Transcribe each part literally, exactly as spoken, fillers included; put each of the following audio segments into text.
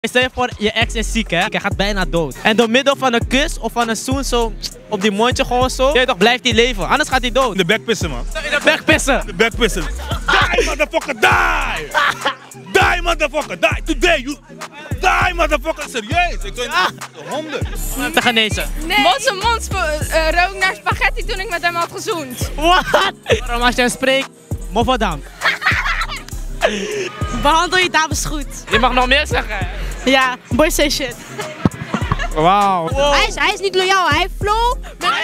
Stel je voor, je ex is ziek, hè? Hij gaat bijna dood. En door middel van een kus of van een zoen zo op die mondje gewoon zo, je toch, blijft hij leven. Anders gaat hij dood. In de bek pissen, man. In de bek pissen. In de bek pissen. Die, motherfucker, die! Die, motherfucker, die! Today, you... Die, motherfucker, serieus. Ik ben honderd. Om hem te genezen. Nee. Want zijn mond uh, rook naar spaghetti toen ik met hem had gezoend. Wat? Waarom als je hem spreekt, moffadam. Behandel je dames goed. Je mag nog meer zeggen. Ja, boy say shit. Wauw. Wow. Hij, is, hij is niet loyaal, hij flow.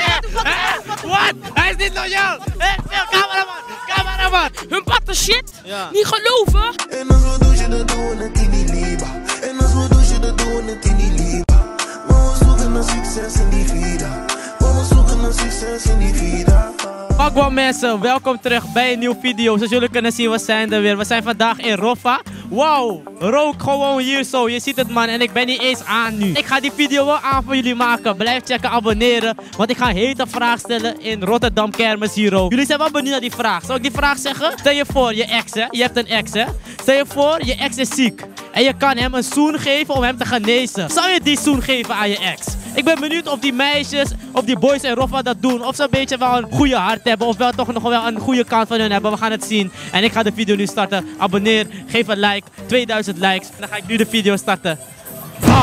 Wat? Hij is niet loyaal. Hé, cameraman, cameraman. Hun patten shit. Ja. Niet geloven. En als we doen je dat doen we het in die liefde. En als we doen je dat doen we het in die liefde. Maar we zoeken naar succes in die vida. Maar we zoeken naar succes in die vida. Welkom mensen, welkom terug bij een nieuwe video. Zoals jullie kunnen zien, we zijn er weer. We zijn vandaag in Roffa. Wauw, rook gewoon hier zo. Je ziet het man en ik ben niet eens aan nu. Ik ga die video wel aan voor jullie maken. Blijf checken, abonneren. Want ik ga een hete vraag stellen in Rotterdam Kermis hier ook. Jullie zijn wel benieuwd naar die vraag. Zal ik die vraag zeggen? Stel je voor, je ex hè. Je hebt een ex hè. Stel je voor, je ex is ziek. En je kan hem een zoen geven om hem te genezen. Zou je die zoen geven aan je ex? Ik ben benieuwd of die meisjes, of die boys in Roffa dat doen. Of ze een beetje wel een goede hart hebben. Of wel toch nog wel een goede kant van hun hebben. We gaan het zien. En ik ga de video nu starten. Abonneer, geef een like. tweeduizend likes. En dan ga ik nu de video starten. Oh.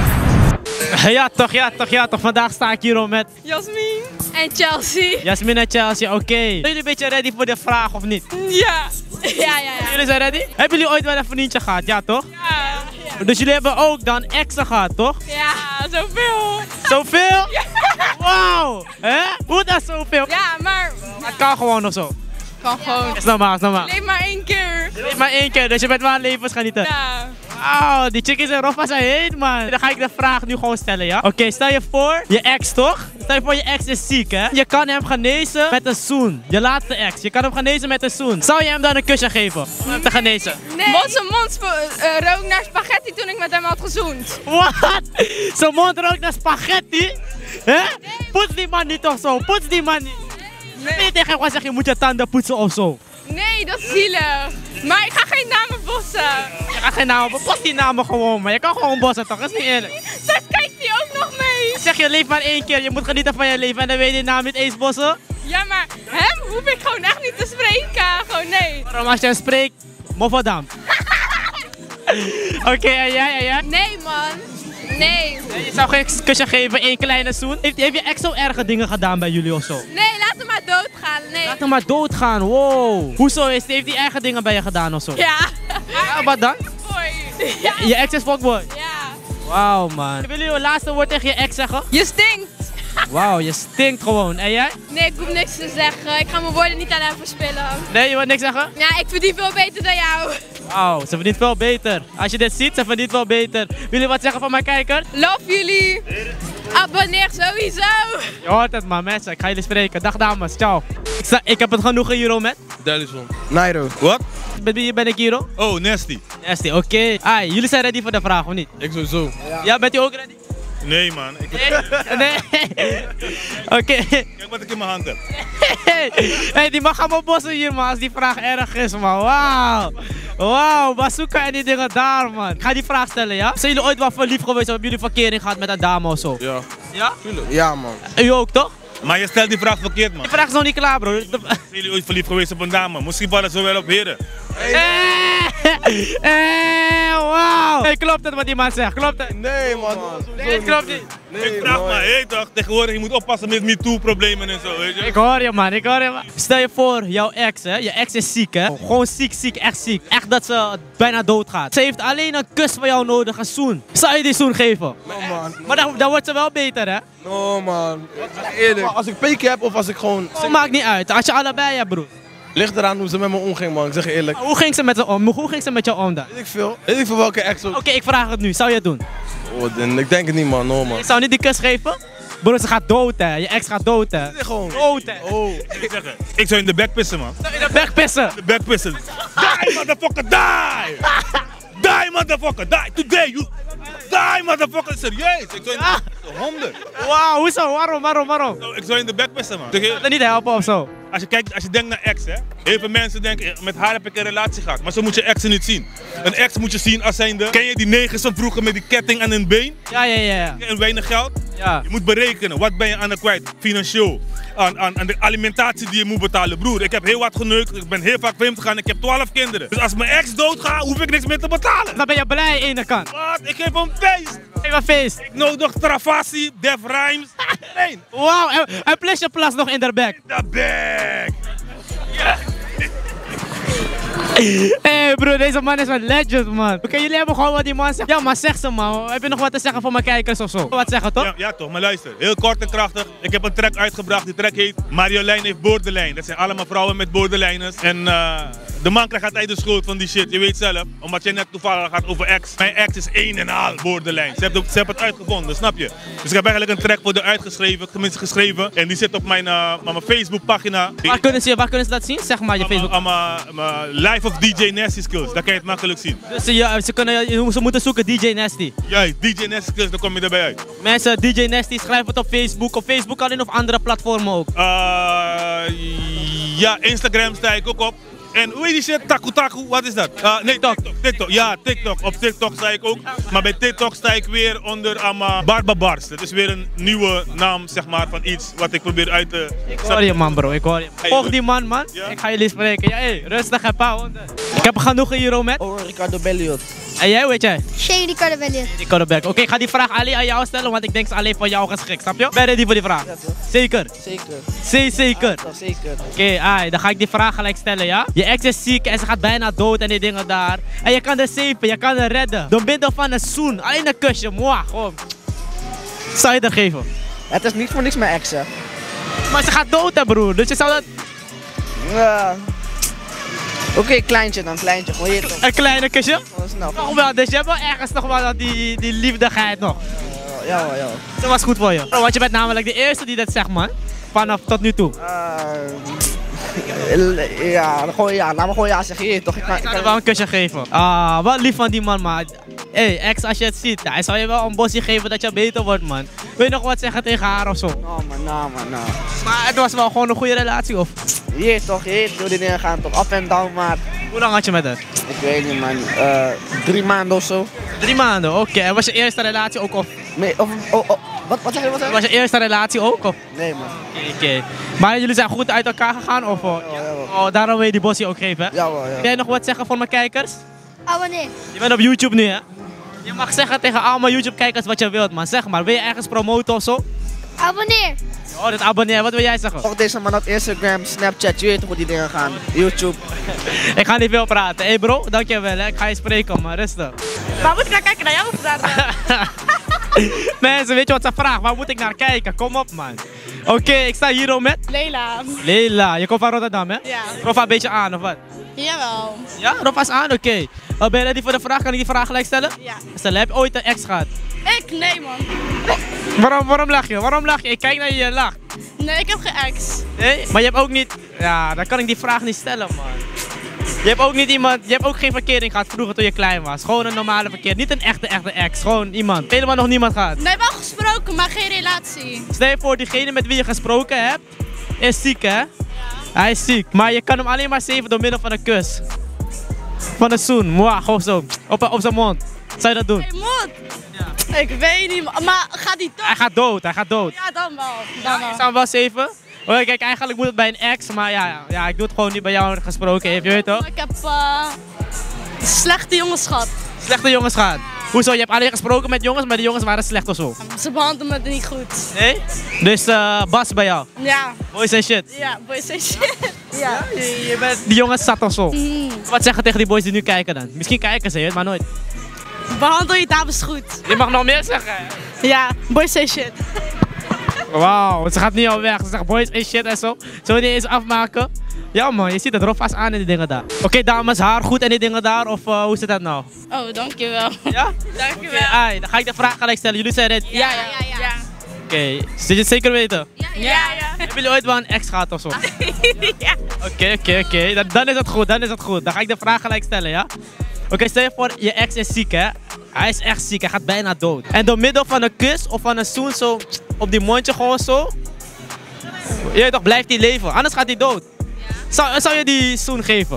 Ja toch, ja toch, ja toch. Vandaag sta ik hier al met Jasmin en Chelsea. Jasmin en Chelsea. Oké. Okay. Zijn jullie een beetje ready voor de vraag of niet? Ja. Ja, ja, ja. Jullie zijn ready? Hebben jullie ooit wel een vriendje gehad? Ja toch? Ja. Ja. Dus jullie hebben ook dan exen gehad, toch? Ja, zoveel. Zoveel? Ja. Wauw! Hè? Hoe dat zoveel? Ja, maar... Het kan gewoon of zo. Kan gewoon. Is normaal, is normaal. Leef maar één keer. Leef maar één keer, dus je bent wel aan levensgenieten. Ja. Wauw, die chickies in Roffa zijn heet, man. Dan ga ik de vraag nu gewoon stellen, ja? Oké, okay, stel je voor, je ex toch? Stel je voor, je ex is ziek, hè? Je kan hem genezen met een zoen. Je laatste ex. Je kan hem genezen met een zoen. Zou je hem dan een kusje geven om hem te genezen? Nee. Want zijn mond uh, rook naar spaghetti toen ik met hem had gezoend. Wat? Zijn mond rookt naar spaghetti? Hè? Nee. Poets die man niet of zo. Poets die man niet. Nee. Nee, tegen hem gewoon zeggen, je moet je tanden poetsen of zo. Nee, dat is zielig. Maar ik ga geen namen bossen. Je gaat geen namen, bos die namen gewoon, maar je kan gewoon bossen toch, dat is niet eerlijk. Straks kijkt hij ook nog mee. Zeg je, leef maar één keer, je moet genieten van je leven en dan weet je naam niet eens bossen. Ja, maar hem hoef ik gewoon echt niet te spreken. Gewoon nee. Waarom als je hem spreekt, moffadam. Oké, okay, en jij, en jij? Nee man, nee. nee. Je zou geen kusje geven, één kleine zoen. Heeft, heeft je ex zo erge dingen gedaan bij jullie of zo? Nee, laat hem maar doodgaan, nee. Laat hem maar doodgaan, wow. Hoezo, is, heeft hij erge dingen bij je gedaan of zo? Ja. Ja, wat dan? Fuckboy. Ja. Je ex is fuckboy? Ja. Wauw man. Wil je een laatste woord tegen je ex zeggen? Je stinkt. Wauw, je stinkt gewoon. En jij? Nee, ik hoef niks te zeggen. Ik ga mijn woorden niet aan hem verspillen. Nee, je wilt niks zeggen? Ja, ik verdien veel beter dan jou. Wauw, ze verdient wel beter. Als je dit ziet, ze verdient wel beter. Wil jullie wat zeggen van mijn kijker? Love jullie. Abonneer sowieso. Je hoort het man, mensen. Ik ga jullie spreken. Dag dames, ciao. Ik, sta, ik heb het genoegen hier al met. Delison. Nairo. Wat? Met wie ben ik hier al? Oh, Nasty. Nasty, oké. Okay. Ah, jullie zijn ready voor de vraag, of niet? Ik sowieso. Ja, ja bent u ook ready? Nee man. Ik... Nee? Nee. Oké. Okay. Kijk wat ik in mijn hand heb. Hey, die mag allemaal bossen hier man, als die vraag erg is man. Wauw. Wauw, bazooka en die dingen daar man. Ik ga die vraag stellen, ja? Zijn jullie ooit wel verliefd geweest of hebben jullie verkering gehad met een dame of zo? Ja. Ja? Ja man. U ook toch? Maar je stelt die vraag verkeerd man. Die vraag is nog niet klaar bro. Zijn jullie ooit verliefd geweest op een dame? Misschien vallen ze wel op heren. Eh, eh, wauw. Hey, klopt het wat die man zegt? Klopt het? Nee man. Nee, het klopt niet. Nee, ik vraag man. maar, hé toch, tegenwoordig je moet oppassen met MeToo-problemen en zo, weet je. Ik hoor je man, ik hoor je man. Stel je voor, jouw ex hè, je ex is ziek hè. Gewoon ziek, ziek, echt ziek. Echt dat ze bijna doodgaat. Ze heeft alleen een kus van jou nodig, een zoen. Zou je die zoen geven? No man. Maar dan, dan wordt ze wel beter hè? No man. Eerlijk. Als ik peken heb of als ik gewoon... Het maakt niet uit, als je allebei hebt broer. Ligt eraan hoe ze met me omging man, ik zeg je eerlijk. Hoe ging ze met ze om? Hoe ging ze met jou om dan? Weet ik veel. Weet ik veel welke ex ook. Oké, okay, ik vraag het nu. Zou je het doen? Oh, dan, ik denk het niet man, no man. Ik zou niet die kus geven? Broer, ze gaat dood hè. Je ex gaat dood hè. Nee, gewoon. Dood hè. Oh. Ik, zeg, ik zou in de bek pissen man. In de bek pissen. In de bek pissen. Die motherfucker, die! Die motherfucker, die! Today, you... Die motherfucker, serieus! Ik zou in de... honderd. Wauw, hoezo? Waarom, waarom, waarom? Ik zou in de bek pissen man. Ik wil niet helpen of zo. als je kijkt, als je denkt naar ex, hè. Heel veel mensen denken, met haar heb ik een relatie gehad. Maar zo moet je exen niet zien. Een ex moet je zien als zijnde, ken je die negers van vroeger met die ketting aan hun been? Ja, ja, ja. ja. En weinig geld? Ja. Je moet berekenen, wat ben je aan de kwijt, financieel. Aan, aan, aan de alimentatie die je moet betalen. Broer, ik heb heel wat geneukt, ik ben heel vaak vreemd gegaan, ik heb twaalf kinderen. Dus als mijn ex doodgaat, hoef ik niks meer te betalen. Dan ben je blij aan de ene kant. Wat? Ik geef een feest. Geef een feest. Ik nodig Travassi, Def Rhymes. Nee. Wauw, en, en plus je plas nog in de bek. De bag. Hé hey bro, deze man is een legend man. Oké, jullie hebben gewoon wat die man zegt. Ja, maar zeg ze man. Heb je nog wat te zeggen voor mijn kijkers of zo? Wat zeggen toch? Ja, ja toch, maar luister. Heel kort en krachtig. Ik heb een track uitgebracht. Die track heet Marjolein heeft borderline. Dat zijn allemaal vrouwen met borderliners. En uh, de man krijgt altijd de schuld van die shit. Je weet zelf, omdat je net toevallig gaat over ex. Mijn ex is één en al borderline. Ze hebben, ze hebben het uitgevonden, snap je? Dus ik heb eigenlijk een track voor de uitgeschreven, tenminste geschreven. En die zit op mijn, uh, mijn Facebook pagina. Waar kunnen, ze, waar kunnen ze dat zien? Zeg maar je Facebook. Aan mijn Life of D J Nasty Skills. Daar kan je het makkelijk zien. Dus ze, ze, kunnen, ze moeten zoeken D J Nasty. Juist, D J Nasty Skills, dan kom je erbij uit. Mensen, D J Nasty, schrijf het op Facebook. Op Facebook alleen of andere platformen ook? Uh, ja, Instagram sta ik ook op. En hoe heet die shit? Taku Taku, wat is dat? Uh, nee, TikTok. TikTok. Ja, TikTok. Op TikTok sta ik ook. Maar bij TikTok sta ik weer onder Ama Barbabars. Dat is weer een nieuwe naam, zeg maar, van iets wat ik probeer uit te... Ik hoor je man bro, ik hoor je. Volg die man man. Ja? Ik ga jullie spreken. Ja, hey, rustig en pauw. Ik heb genoeg hier met. Oh, Ricardo Belliot. En jij, weet jij? Shane Ricardo Belliot. Ricardo Beck. Oké, ik ga die vraag alleen aan jou stellen, want ik denk ze alleen voor jou geschikt, snap je? Ben je ready voor die vraag? Ja, toch? Zeker? Zeker. Zee, zeker. Toch, zeker. Oké, okay, dan ga ik die vraag gelijk stellen, ja? Je ex is ziek en ze gaat bijna dood en die dingen daar. En je kan er saven, je kan er redden. Door middel van een zoen, alleen een kusje, mwah, gewoon. Zou je dat geven? Het is niet voor niks mijn ex, hè. Maar ze gaat dood, hè, broer. Dus je zou dat... Ja. Oké, okay, kleintje dan, kleintje. Gewoon hier toch. Een kleine kusje? Gewoon snel. Nog wel, dus je hebt wel ergens nog wel die, die liefdigheid nog. Ja, ja, ja. Dat was goed voor je. Want je bent namelijk de eerste die dat zegt, man. Vanaf tot nu toe. Uh, ja, gewoon ja, laat me gewoon ja zeggen. Hier, toch? Ik, Ja, ik kan er wel een kusje geven. Ah, wat lief van die man, man. Hé, hey, ex, als je het ziet, hij zou je wel een bosje geven dat je beter wordt, man. Wil je nog wat zeggen tegen haar of zo? Nou, man, nou, man, nou. Maar het was wel gewoon een goede relatie, of? Hier toch, hier, door die dingen gaan toch up en down, maar. Hoe lang had je met haar? Ik weet niet, man. Uh, drie maanden of zo. Drie maanden, oké. Okay. En was je eerste relatie ook, of? Nee, of, oh, oh, wat, wat zeg je, wat zeg je? Was je eerste relatie ook, of? Nee, man. Oké, okay, okay. Maar jullie zijn goed uit elkaar gegaan, of? Oh, ja, ja, oh, daarom wil je die bosje ook geven, hè? Ja, wel, ja. Wil jij nog wat zeggen voor mijn kijkers? Abonneer. Je bent op YouTube nu, hè? Je mag zeggen tegen allemaal YouTube-kijkers wat je wilt, man. Zeg maar, wil je ergens promoten of zo? Abonneer. Oh, dit abonneer. Wat wil jij zeggen? Volg deze man op Instagram, Snapchat, je weet toch hoe die dingen gaan. YouTube. Ik ga niet veel praten. Hé hey bro, dankjewel, hè. Ik ga je spreken, man. Rustig. Waar moet ik naar kijken? Naar jou of naar... Mensen, weet je wat ze vraagt? Waar moet ik naar kijken? Kom op, man. Oké, okay, ik sta hier ook met... Leila. Leila. Je komt van Rotterdam, hè? Ja. Roffa een beetje aan, of wat? Jawel. Ja, Roffa is aan? Oké. Okay. Uh, ben je ready voor de vraag? Kan ik die vraag gelijk stellen? Ja. Stel, heb je ooit een ex gehad? Ik? Nee, man. Waarom, waarom lach je? Waarom lach je? Ik kijk naar je, je lacht. Nee, ik heb geen ex. Nee? Maar je hebt ook niet... Ja, dan kan ik die vraag niet stellen, man. Je hebt ook niet iemand... Je hebt ook geen verkering gehad vroeger toen je klein was. Gewoon een normale verkeer. Niet een echte, echte ex. Gewoon iemand. Helemaal nog niemand gehad. Nee, wel gesproken, maar geen relatie. Stel je voor, diegene met wie je gesproken hebt, is ziek, hè? Ja. Hij is ziek. Maar je kan hem alleen maar zeven door middel van een kus. Van een zoen. Mwah, gewoon zo. Op, op zijn mond. Zou je dat doen? Hey, mond. Ja. Ik weet niet, maar gaat hij dood? Hij gaat dood, hij gaat dood. Ja, dan wel. Dan wel. Ik zou hem wel zeven. Oh, kijk, eigenlijk moet het bij een ex, maar ja, ja, ik doe het gewoon niet bij jou gesproken heeft, je weet toch? Ik heb uh, slechte jongens gehad. Slechte jongens gehad. Hoezo? Je hebt alleen gesproken met jongens, maar die jongens waren slecht of zo? Ze behandelen me niet goed. Nee? Dus uh, Bas bij jou? Ja. Boys en shit? Ja, boys en shit. Ja. Je, je bent die jongens zat of zo? Mm. Wat zeggen tegen die boys die nu kijken dan? Misschien kijken ze, je weet maar nooit. Behandel je dames goed. Je mag nog meer zeggen. Ja, boys en shit. Wauw, ze gaat niet al weg. Ze zegt boys en shit en zo. Zullen we die eens afmaken? Ja man, je ziet het Roffa's aan in die dingen daar. Oké okay, dames, haar goed en die dingen daar of uh, hoe zit dat nou? Oh, dankjewel. Ja? Dankjewel. Okay, dan ga ik de vraag gelijk stellen. Jullie zijn ready? Ja, ja, ja. ja. ja. Oké, okay. Zul je het zeker weten? Ja, ja. ja. Hebben jullie ooit wel een ex gehad of zo? Ja. Oké, oké, oké. Dan, dan is het goed, dan is het goed. Dan ga ik de vraag gelijk stellen, ja? Oké, okay, stel je voor, je ex is ziek, hè? Hij is echt ziek, hij gaat bijna dood. En door middel van een kus of van een zoen zo op die mondje gewoon zo, Je weet toch, blijft hij leven, anders gaat hij dood. Zou, zou je die zoen geven?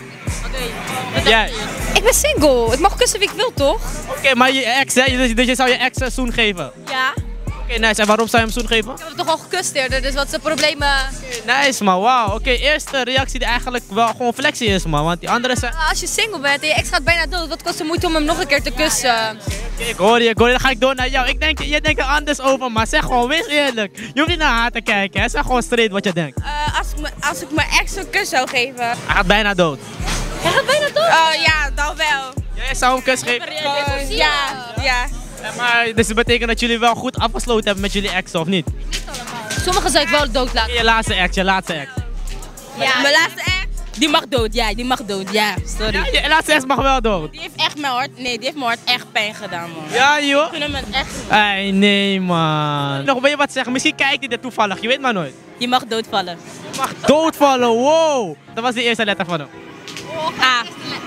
Oké. Jij? Ik ben single. Ik mag kussen wie ik wil, toch? Oké, maar je ex, hè? Dus, dus je zou je ex een zoen geven? Ja. Oké, nice. En waarom zou je hem zoen geven? We hebben toch al gekust eerder, dus wat is het probleem? eh? Nice, man. Wauw. Oké, eerste reactie die eigenlijk wel gewoon flexie is, man. Want die andere zijn... Als je single bent en je ex gaat bijna dood, wat kost de moeite om hem nog een keer te kussen? Ik hoor je, ik hoor je. Dan ga ik door naar jou. Ik denk, je denkt er anders over, maar zeg gewoon, wees eerlijk. Je hoeft niet naar haar te kijken, hè. Zeg gewoon straight wat je denkt. Eh, als, ik me- als ik mijn ex een kus zou geven. Hij gaat bijna dood. Hij gaat bijna dood? Oh ja, dan wel. Jij zou hem een kus geven? Eh, ja, ja. Ja, maar dus dat betekent dat jullie wel goed afgesloten hebben met jullie ex, of niet? Sommigen zou ik wel dood laten. Je laatste ex, je laatste ex. Ja, mijn laatste ex? Die mag dood, ja, die mag dood, ja. Sorry. Ja, je laatste ex mag wel dood. Die heeft echt mijn hart, nee, die heeft mijn hart echt pijn gedaan, man. Ja, joh. Ik vind hem echt... Ai, nee, man. Nog, wil je wat zeggen? Misschien kijkt hij er toevallig, je weet maar nooit. Die mag doodvallen. Je mag doodvallen, wow. Dat was de eerste letter van hem. Ah.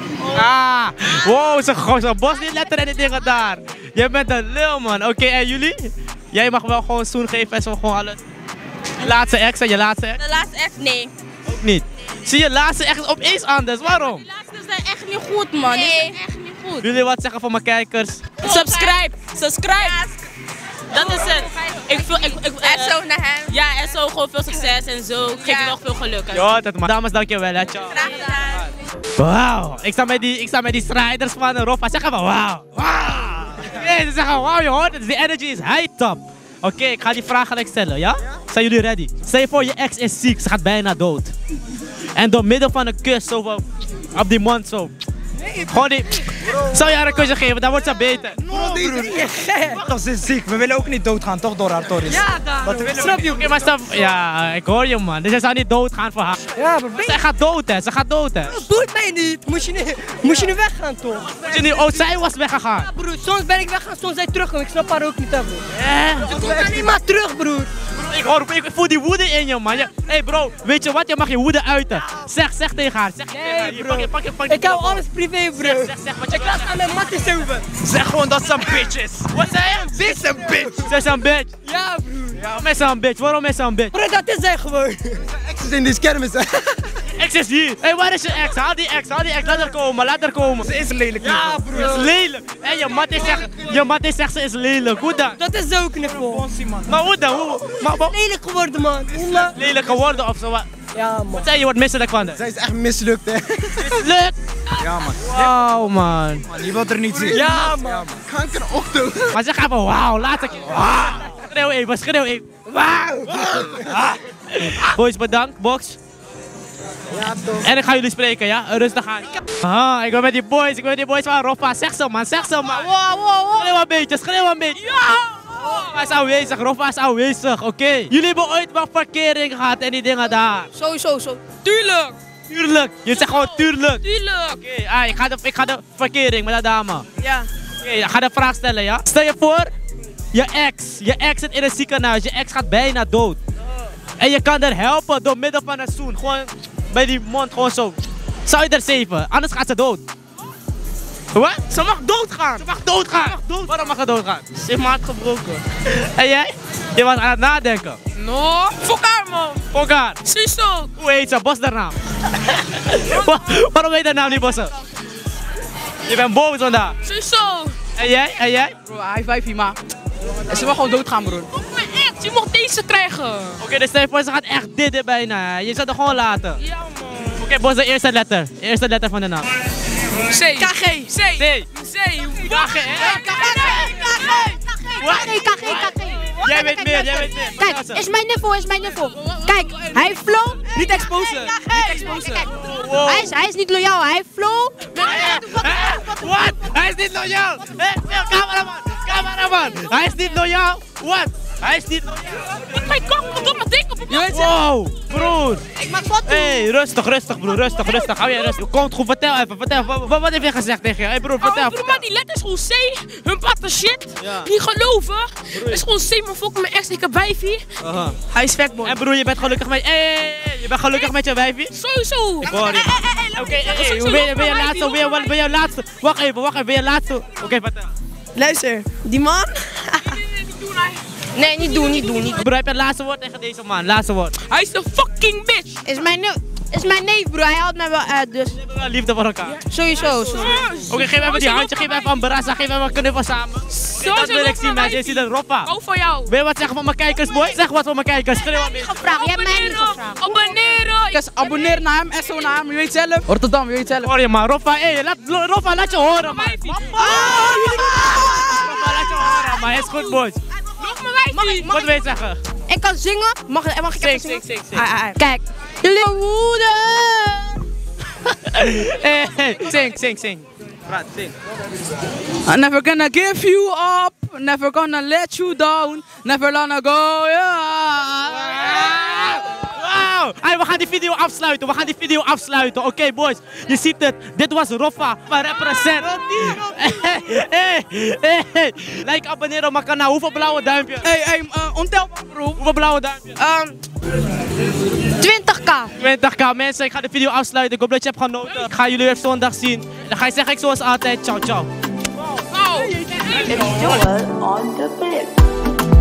Ah, wow, ze gooien zo'n bos die letter en die dingen daar. Jij bent een lul, man. Oké, en jullie? Jij mag wel gewoon zoen geven en zo gewoon alles. Je laatste ex en je laatste ex? De laatste ex, nee. Ook niet. Zie je laatste ex opeens anders, waarom? Die laatste zijn echt niet goed, man. Die zijn echt niet goed. Jullie wat zeggen voor mijn kijkers? Subscribe, subscribe. Dat is het. Ik voel, ik, ik, eh, En zo naar hem. Ja, en zo gewoon veel succes en zo. Ik geef je nog veel geluk. hè. Ja, dat man. Dames, dankjewel, hè. Ciao. Graag gedaan. Wauw, ik sta met die, ik sta met die strijders van Europa. Zeg maar wauw, wauw. Nee, ze zeggen wauw, je hoort het. De energy is high top. Oké, ik ga die vraag gelijk stellen, ja? Zijn jullie ready? Stel je voor, je ex is ziek, ze gaat bijna dood. En door middel van een kus, zo van, op die mond zo. Gewoon die... Zou je haar een kusje geven, dan wordt ze beter. Bro, je gek. Toch, ze is ziek. We willen ook niet doodgaan, toch, door haar Torres? Ja, dan. Wat willen we Snap je? Oké, maar stop. Ja, ik hoor je, man. Dus je zou niet doodgaan voor haar. Ja, maar Zij gaat dood, hè. Ze gaat dood, hè. boeit mij niet. Moest je niet, moest je niet weggaan, toch? Moet je niet... Oh, zij was weggegaan. Ja, broer, soms ben ik weggaan, soms zij terugkomen. Ik snap haar ook niet, hè, broer. Eh? Ze komt alleen maar terug, broer. Ik, hoor, ik voel die woede in je, man. Hé hey bro, weet je wat? Je mag je woede uiten. Zeg, zeg tegen haar. Zeg tegen haar. Hier, bro. Pak je, pak je, pak je. Ik hou alles privé, bro. Zeg, zeg, zeg wat je Ik laat aan mijn matties over. Zeg gewoon dat ze een bitch is. Wat zei je? Ze is een bitch. Ze is een bitch. Ja, broer. Waarom is ze een bitch? Waarom is ze een bitch? Bro, dat is zij gewoon. Ex is in die kermis, hè. Ex is hier. Hé, hey, waar is je ex? Haal die ex, haal die ex. Laat haar komen, laat haar komen. Ze is lelijk. Ja, Ze broer. is lelijk. Hé, hey, je mattie zegt, je mattie zegt ze is lelijk. Hoe dan? Dat is ook knuffel. Maar hoe dan? Hoe? Maar, maar, Lelijk geworden, man. Ja, lelijk geworden of zo? Wat Ja, man. Wat zei je? Je wordt misselijk van de. Zij is echt mislukt, hè. Leuk. Ja, man. Wauw, man. Man, je wilt er niet zien. Ja, man. Kankerochtend. Maar zeg even wauw, laat ik. Wauw. Schreeuw even, schreeuw even. Wauw. Ah. Boys, bedankt, box. Ja, toch. En ik ga jullie spreken, ja? Rustig aan. Ah, ik ben met die boys, ik ben met die boys van Roffa. Zeg zo, man, zeg zo, man. Wow, wow, wow. Schreeuw een beetje, schreeuw een beetje. Ja! Roffa is aanwezig, Roffa is aanwezig, oké. Jullie hebben ooit wel verkering gehad en die dingen daar. Sowieso, zo. Tuurlijk. Tuurlijk, je zegt gewoon tuurlijk. Tuurlijk. Oké, ah, ik, ga de, ik ga de verkering met de dame. Ja. Oké, ik ga de vraag stellen, ja? Stel je voor, je ex, je ex zit in een ziekenhuis, je ex gaat bijna dood. En je kan haar helpen door middel van een zoen, gewoon bij die mond, gewoon zo. Zou je er zeven, anders gaat ze dood. Wat? Ze mag doodgaan. Ze mag doodgaan. Ze mag dood. Waarom mag ze doodgaan? Ze heeft mijn hart gebroken. En jij? Je was aan het nadenken. No. Fuck haar, man. Fuck haar. Ziezo. Hoe heet ze? Bos haar naam. Wa- Waarom heet haar naam niet Bossen? Je bent boos vandaag. Ziezo. En jij? En jij? Bro, high five hier, maar. Ze wil gewoon doodgaan, broer. Fuck mijn ex. Je mocht deze krijgen. Oké, dus stel je voor, ze gaat echt dit dit bijna. Je zou het gewoon laten. Ja, man. Oké, Bos, de eerste letter. Eerste letter van de naam. C. K G. C. C. C. Wacht, hè? K G, K G, K G. Jij weet meer, jij weet meer. Kijk, is mijn niveau, is mijn niveau. Kijk, hij heeft flow. Niet exposen. Niet exposen. Kijk, hij is, hij is niet loyaal, hij heeft flow. Wat? Hij is niet loyaal. Hé, cameraman, cameraman. Hij is niet loyaal. Wat? Hij is niet loyaal. Met mijn kop, ik doe mijn ding op je mond. Wow, broer. Ik maak foto. Hé, hey, rustig, rustig, broer. Rustig, rustig. Hou jij rustig. Komt goed, vertel even. Vertel. Wat, wat, wat heb je gezegd tegen je? Hé, hey, broer, vertel. Oh, broer, maar die letters gewoon C, hun patte shit, niet geloven. Is gewoon C, maar fuck mijn ex, ik heb wijfie. Aha. Hij is fuckboy. En broer, je bent gelukkig met... Hé, hey, hey, hey, je bent gelukkig met je wijfie? Sowieso. Ik hoor je. Oké, hey, hey, hoe ben je, ben je laatste? Hoe ben je, ben je laatste? Wacht even, wacht even. Ben je laatste? Oké, vertel. Luister, die man. Nee, niet doen, niet doen, niet doen. Bro, heb je het laatste woord tegen deze man? Laatste woord. Hij is een fucking bitch. Is mijn, neef, is mijn neef, bro. Hij haalt mij wel uit, dus We hebben wel liefde voor elkaar. sowieso. sowieso. Oké, geef even die handje, geef even een barassa, geef even een knuffel samen. Zo Dat wil ik zien, mensen. Je ziet het, Roffa. Ook voor jou. Wil je wat zeggen van mijn kijkers, boy? Zeg wat voor mijn kijkers. Schreeuw aan me. Gevraagd, je hebt mij niet gevraagd. Abonneren. Dus abonneer naar hem, S O naar hem, je weet zelf. Rotterdam, je weet zelf. Hoor je maar, Roffa, hé, laat, Roffa, laat je horen, man. Roffa, laat je horen, man. Is goed, boys. Nog maar wijfie. Wat wil je zeggen? Ik kan zingen. Mag, mag ik even Zing, zingen? zing, zing, zing. Ah, ah, ah. Kijk. Jullie woede. Hey, hey, zing, zing, zing. Praat, zing. I'm never gonna give you up, never gonna let you down, never gonna go, yeah. Wauw! Hey, we gaan die video afsluiten, we gaan die video afsluiten. Oké, okay, boys, je ziet het. Dit was Roffa van Represent. Hey, hey, hey. Like, abonneer op mijn kanaal. Hoeveel blauwe duimpjes? Hey, hey, uh, ontelbaar bro. Hoeveel blauwe duimpjes? Um, twintig k. twintig k, mensen. Ik ga de video afsluiten. Ik hoop dat je hebt genoten. Ik ga jullie weer zondag zien. Dan ga je zeggen, ik zoals altijd. Ciao, ciao. Oh. Joel on the bed.